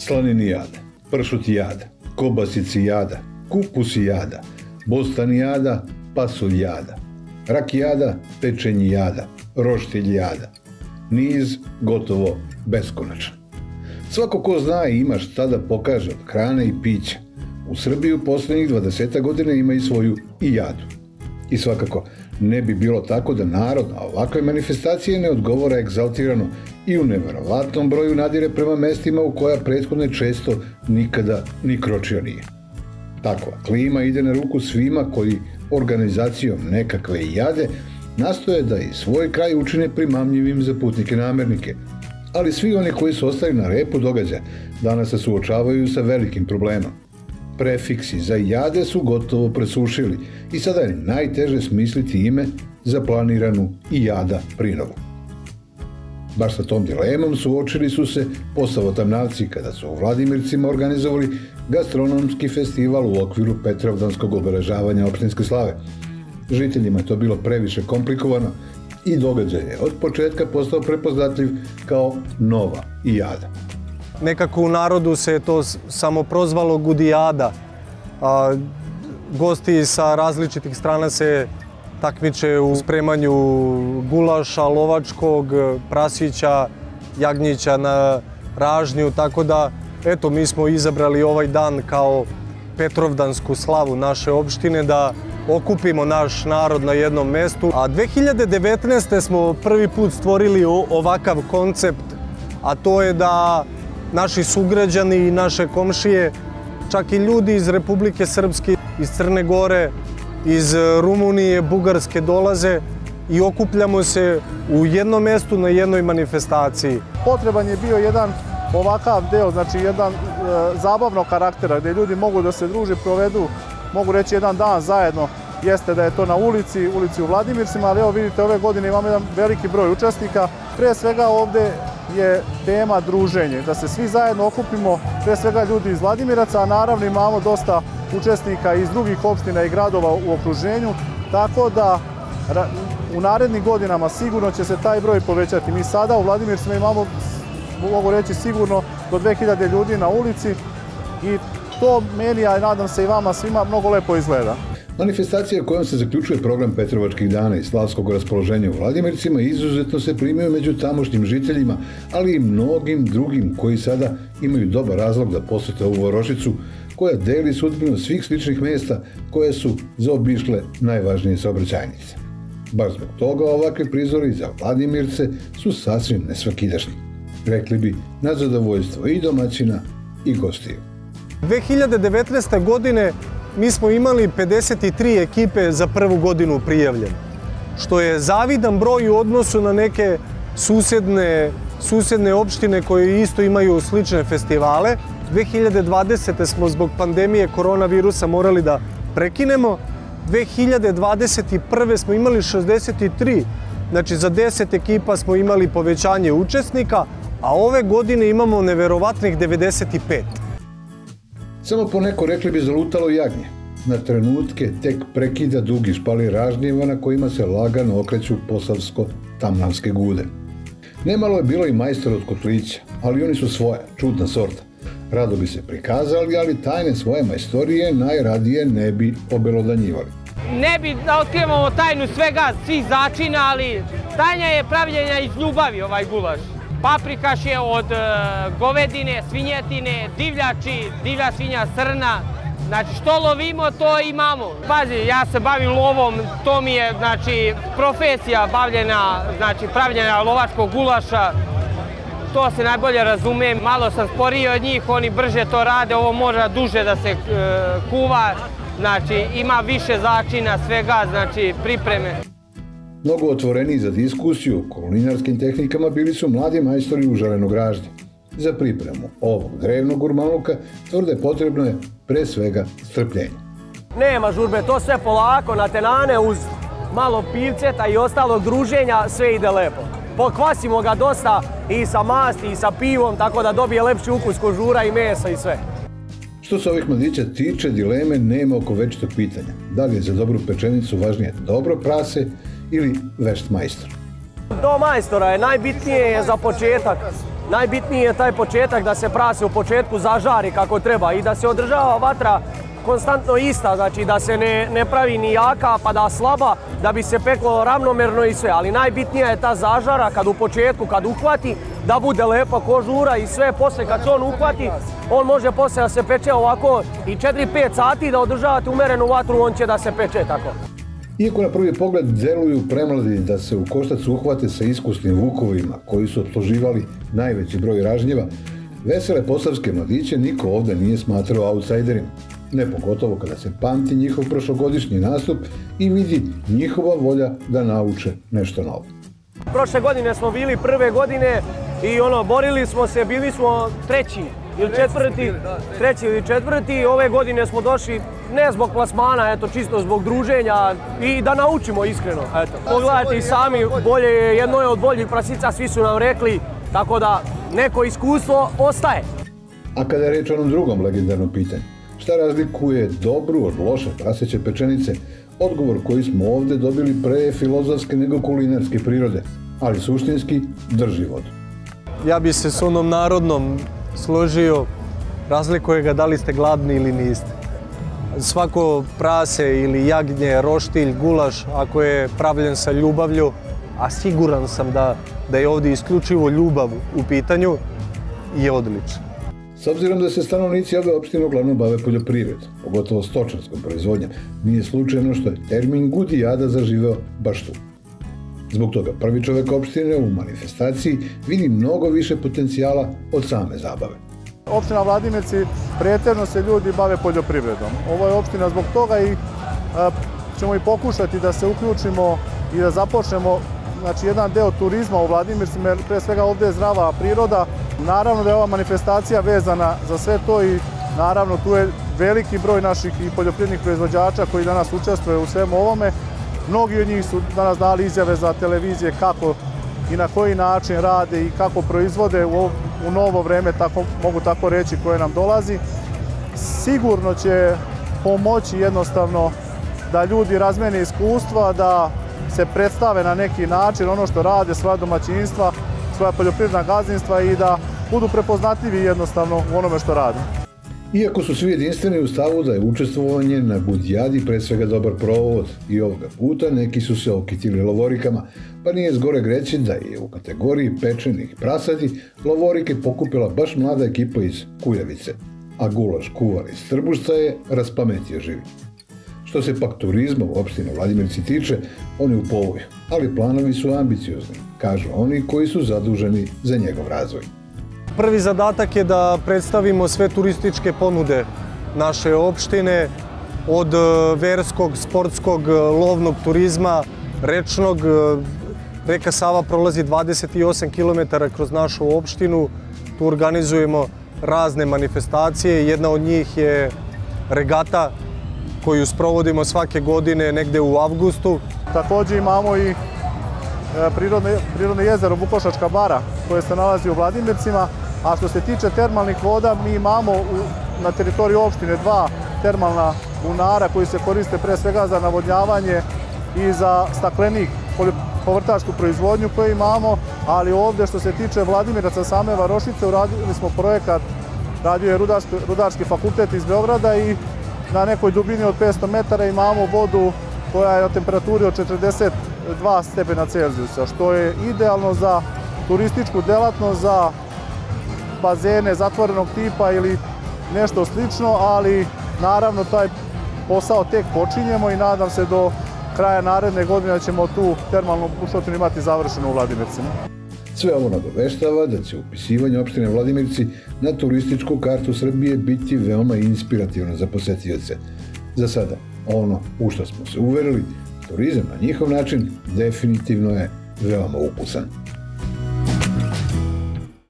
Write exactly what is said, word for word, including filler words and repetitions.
Slaninijada, pršutijada, kobasicijada, kupusijada, bostanijada, pasuljada, rakijada, pečenjijada, roštiljada. Niz gotovo beskonačan. Svako ko zna i ima šta da pokaže od hrane i pića, u Srbiji u posljednjih dvadeset godina ima i svoju i jadu. I svakako ne bi bilo tako da narod na ovakve manifestacije ne odgovora egzaltirano i u neverovatnom broju nadire prema mestima u koja prethodne često nikada ni kročio nije. Takva klima ide na ruku svima koji organizacijom nekakve jade nastoje da i svoj kraj učine primamljivim za putnike namernike, ali svi oni koji su ostali na repu događaja danas se suočavaju sa velikim problemom. Prefiksi za jade su gotovo presušili i sada je najteže smisliti ime za planiranu i jada prinovu. Baš sa tom dilemom suočili su se Posavotamnavci kada su u Vladimircima organizovali gastronomski festival u okviru Petrovdanskog obeležavanja opštinske slave. Žiteljima je to bilo previše komplikovano i događaj je od početka postao prepoznatljiv kao nova i jada. Nekako u narodu se to samo prozvalo gudijada. A, gosti sa različitih strana se takmiče u spremanju gulaša, lovačkog, prasića, jagnjića na ražnju, tako da eto, mi smo izabrali ovaj dan kao Petrovdansku slavu naše opštine da okupimo naš narod na jednom mestu. A dve hiljade devetnaeste. smo prvi put stvorili ovakav koncept, a to je da naši sugrađani i naše komšije, čak i ljudi iz Republike Srpske, iz Crne Gore, iz Rumunije, Bugarske dolaze i okupljamo se u jednom mestu na jednoj manifestaciji. Potreban je bio jedan ovakav deo, znači jedan e, zabavnog karaktera gdje ljudi mogu da se druže, provedu, mogu reći jedan dan zajedno. Jeste da je to na ulici, ulici u Vladimircima, ali evo vidite ove godine imamo jedan veliki broj učesnika. Pre svega ovde je tema druženje, da se svi zajedno okupimo, pre svega ljudi iz Vladimiraca, a naravno imamo dosta učesnika iz drugih opština i gradova u okruženju, tako da u narednim godinama sigurno će se taj broj povećati. Mi sada u Vladimircima imamo, mogu reći sigurno, do dve hiljade ljudi na ulici i to meni, a nadam se i vama svima, mnogo lepo izgleda. Manifestacija kojom se zaključuje program Petrovačkih dana i slavskog raspoloženja u Vladimircima izuzetno se primio među tamošnjim žiteljima, ali i mnogim drugim koji sada imaju dobar razlog da posete ovu varošicu koja deli sudbinu svih sličnih mjesta koje su zaobišle najvažnije saobraćajnice. Baš zbog toga ovakvi prizori za Vladimirce su sasvim nesvakidašnji. Rekli bi na zadovoljstvo i domaćina i gostiju. dve hiljade devetnaeste. godine mi smo imali pedeset tri ekipe za prvu godinu prijavljene, što je zavidan broj u odnosu na neke susedne, susedne opštine koje isto imaju slične festivale. dve hiljade dvadesete. smo zbog pandemije koronavirusa morali da prekinemo. dve hiljade dvadeset prve. smo imali šezdeset tri, znači za deset ekipa smo imali povećanje učesnika, a ove godine imamo neverovatnih devedeset pet. Samo poneko, rekli bi, zalutalo jagnje. Na trenutke tek prekida dugi špali ražnjeva na kojima se lagano okreću posavsko-tamnavske gude. Nemalo je bilo i majstora od kotlića, ali oni su svoja, čudna sorta. Rado bi se prikazali, ali tajne svoje majstorije najradije ne bi obelodanjivali. Ne bi da otkrivamo tajnu svega, svih začina, ali tajna je pravljenja iz ljubavi ovaj gulaš. Paprikaš je od govedine, svinjetine, divljači, divlja svinja, srna. Znači, što lovimo, to imamo. Pazi, ja se bavim lovom, to mi je, znači, profesija bavljena, znači, pravljenja lovačkog gulaša. To se najbolje razume. Malo sam sporiji od njih, oni brže to rade, ovo mora duže da se e, kuva. Znači, ima više začina, svega, znači, pripreme. Mnogo otvoreniji za diskusiju o kulinarskim tehnikama bili su mladi majstori užarenog ražnja. Za pripremu ovog drevnog gurmanluka tvrde potrebno je pre svega strpljenje. Nema žurbe, to sve polako, na tenane uz malo pivceta i ostalog druženja, sve ide lepo. Pokvasimo ga dosta i sa masti i sa pivom, tako da dobije lepši ukus kožura i mesa i sve. Što se ovih mladića tiče, dileme nema oko večitog pitanja. Da li je za dobru pečenicu važnije dobro prase ili vešt majstor? Do majstora je najbitnije za početak najbitniji je taj početak da se prase u početku zažari kako treba i da se održava vatra konstantno ista, znači da se ne, ne pravi ni jaka pa da slaba, da bi se peklo ravnomerno i sve, ali najbitnija je ta zažara kad u početku, kad uhvati, da bude lepa kožura i sve, posle kad se on uhvati, on može posle da se peče ovako i četiri pet sati da održavate umerenu vatru, on će da se peče tako. Iako na prvi pogled deluju premladi da se u koštac uhvate sa iskusnim vukovima koji su opsluživali najveći broj ražnjeva, vesele posavske mladiće niko ovde nije smatrao outsiderima. Ne pogotovo kada se pamti njihov prošlogodišnji nastup i vidi njihova volja da nauče nešto novo. Prošle godine smo bili prve godine i ono, borili smo se, bili smo treći ili četvrti, treći ili četvrti. Ove godine smo došli ne zbog plasmana, eto, čisto zbog druženja i da naučimo iskreno. Eto. Pogledajte i sami, bolje je, jedno je od boljih prasica, svi su nam rekli, tako da neko iskustvo ostaje. A kada je reč o onom drugom legendarnom pitanju, šta razlikuje dobru od loše praseće pečenice, odgovor koji smo ovde dobili pre je filozofske nego kulinarske prirode, ali suštinski drži vodu. Ja bi se s onom narodnom složio, razlikuje ga da li ste gladni ili niste. Svako prase ili jagnje, roštilj, gulaš, ako je pravljen sa ljubavlju, a siguran sam da, da je ovdje isključivo ljubav u pitanju, je odličan. S obzirom da se stanovnici ove opštine uglavnom bave poljoprivredom, pogotovo stočarskom proizvodnjom, nije slučajno što je termin gudijada zaživeo baš tu. Zbog toga prvi čovek opštine u manifestaciji vidi mnogo više potencijala od same zabave. Opština Vladimirci, pretežno se ljudi bave poljoprivredom. Ovo je opština zbog toga i a, ćemo i pokušati da se uključimo i da započnemo znači, jedan deo turizma u Vladimircima, jer pre svega ovde je zdrava priroda. Naravno da je ova manifestacija vezana za sve to i naravno tu je veliki broj naših i poljoprivrednih proizvođača koji danas učestvuju u svemu ovome. Mnogi od njih su danas dali izjave za televizije kako i na koji način rade i kako proizvode u, u novo vreme, tako, mogu tako reći, koje nam dolazi. Sigurno će pomoći jednostavno da ljudi razmene iskustva, da se predstave na neki način ono što rade, svoja domaćinstva, svoja poljoprivredna gazdinstva i da budu prepoznatljivi jednostavno u onome što rade. Iako su svi jedinstveni u stavu da je učestvovanje na Gudijadi pre svega dobar provod i ovoga puta neki su se okitili lovorikama, pa nije zgoreg reći da je u kategoriji pečenih prasadi lovorike pokupila baš mlada ekipa iz Kujavice, a gulaš kuvar iz Trbušca je raspametio živi. Što se pak turizma u opštini Vladimirci tiče, on je u povoju, ali planovi su ambiciozni, kažu oni koji su zaduženi za njegov razvoj. Prvi zadatak je da predstavimo sve turističke ponude naše opštine, od verskog, sportskog, lovnog turizma, rečnog. Reka Sava prolazi dvadeset osam kilometara kroz našu opštinu. Tu organizujemo razne manifestacije. Jedna od njih je regata koju sprovodimo svake godine negde u avgustu. Također imamo i prirodno, prirodno jezero Bukošačka bara koje se nalazi u Vladimircima. A što se tiče termalnih voda, mi imamo u, na teritoriji opštine dva termalna bunara koji se koriste pre svega za navodnjavanje i za staklenih povrtačku proizvodnju koju imamo, ali ovdje što se tiče Vladimiraca same Varošice uradili smo projekat, radio je Rudarski, Rudarski fakultet iz Beograda i na nekoj dubini od petsto metara imamo vodu koja je na temperaturi od četrdeset dva stepena Celzijusa, što je idealno za turističku delatnost, za bazene zatvorenog tipa ili nešto slično, ali naravno taj posao tek počinjemo i nadam se do kraja naredne godine da ćemo tu termalnu bušotinu imati završenu u Vladimircima. Sve ovo nagoveštava da će upisivanje opštine Vladimirci na turističku kartu Srbije biti veoma inspirativno za posetioce. Za sada, ono u što smo se uverili, turizam na njihov način definitivno je veoma ukusan.